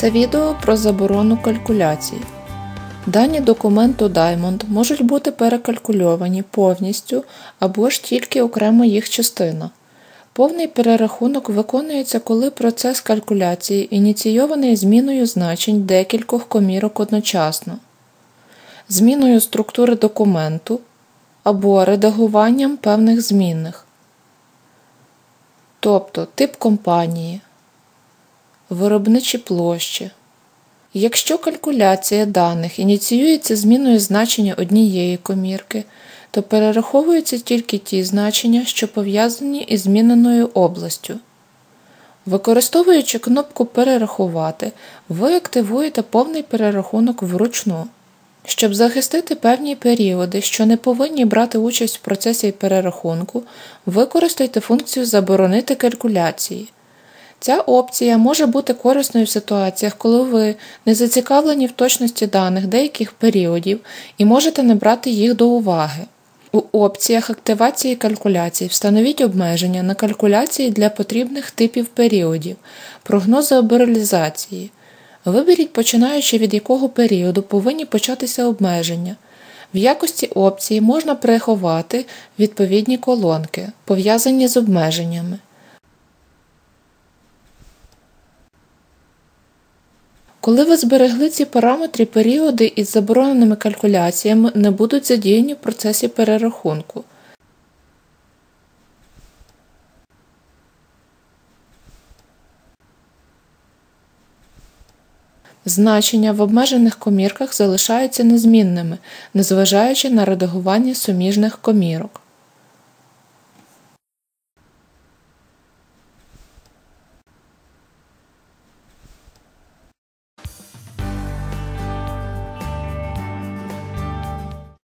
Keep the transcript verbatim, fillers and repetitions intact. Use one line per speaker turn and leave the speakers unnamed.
Це відео про заборону калькуляцій. Дані документу Diamond можуть бути перекалькульовані повністю або ж тільки окремо їх частина. Повний перерахунок виконується, коли процес калькуляції ініційований зміною значень декількох комірок одночасно, зміною структури документу або редагуванням певних змінних, тобто тип компанії, виробничі площі. Якщо калькуляція даних ініціюється зміною значення однієї комірки, то перераховуються тільки ті значення, що пов'язані із зміненою областю. Використовуючи кнопку «Перерахувати», ви активуєте повний перерахунок вручну. Щоб захистити певні періоди, що не повинні брати участь в процесі перерахунку, використайте функцію «Заборонити калькуляції». Ця опція може бути корисною в ситуаціях, коли ви не зацікавлені в точності даних деяких періодів і можете не брати їх до уваги. У опціях активації калькуляцій встановіть обмеження на калькуляції для потрібних типів періодів, прогнози або реалізації. Виберіть, починаючи від якого періоду повинні початися обмеження. В якості опції можна приховати відповідні колонки, пов'язані з обмеженнями. Коли ви зберегли ці параметри, періоди із забороненими калькуляціями не будуть задіяні в процесі перерахунку. Значення в обмежених комірках залишаються незмінними, незважаючи на редагування суміжних комірок.